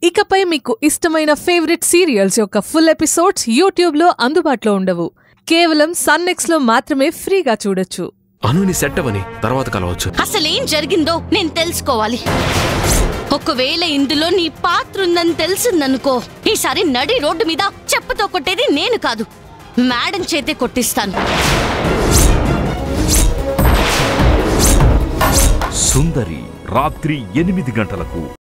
ఇకపై మీకు ఇష్టమైన ఫేవరెట్ సీరియల్స్ యొక్క ఫుల్ ఎపిసోడ్స్ యూట్యూబ్ లో అందుబాటులో ఉండవు. కేవలం సన్నెక్స్ లో మాత్రమే ఫ్రీగా చూడొచ్చు. అనుని సెట్ అవని తర్వాత కలవచ్చు. అసలేం జరిగిందో నేను తెలుసుకోవాలి. ఒకవేళ ఇందులో నీ పాత్ర ఉందని తెలిసిందనుకో, ఈసారి నడి రోడ్డు మీద చెప్పుతో కొట్టేది నేను కాదు, మేడం చేతే కొట్టిస్తాను. సుందరి రాత్రి 8 గంటలకు.